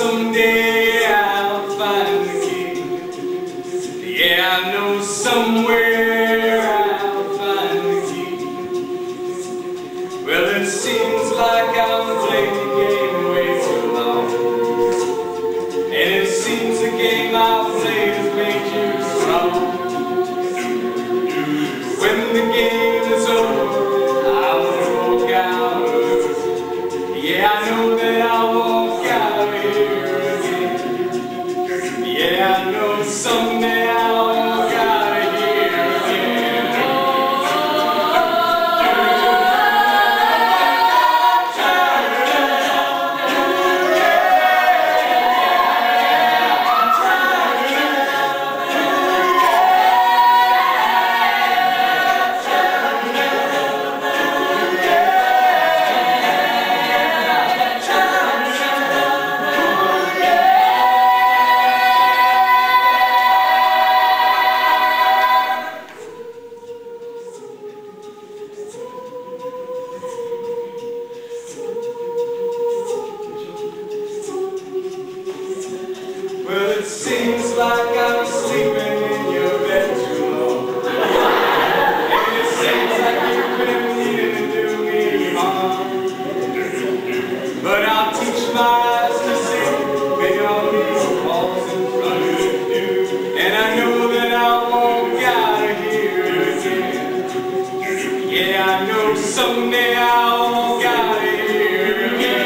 someday I'll find the key. Yeah, I know somewhere I'll find the key. Well, it seems like I've played the game way too long, and it seems the game I've played has made you strong. When the game is over, I'll walk out. Yeah, I know that I'll walk out of here again. Yeah, I know someday I'll walk out of here again. Well, it seems like I'm sleeping in your bed too long, and it seems like you've been needing to do me harm. But I'll teach my eyes to see beyond these walls in front of you, and I know that I'll walk out of here again. Yeah, I know someday I'll walk out of here again.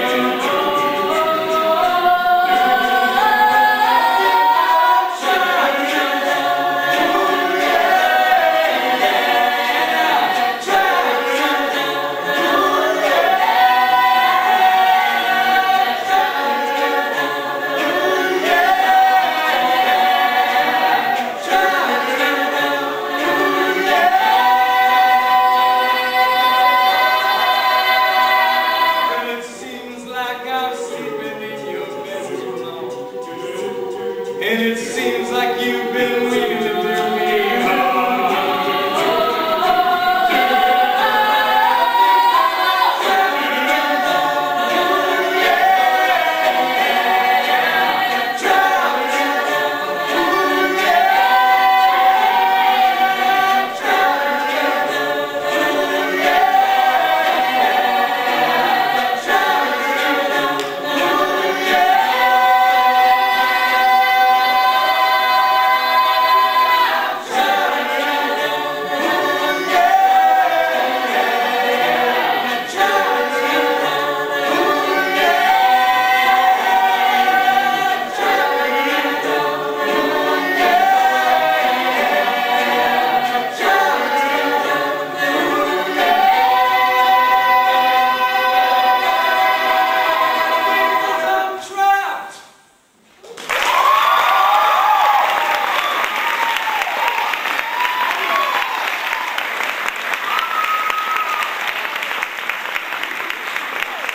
And it seems like you've been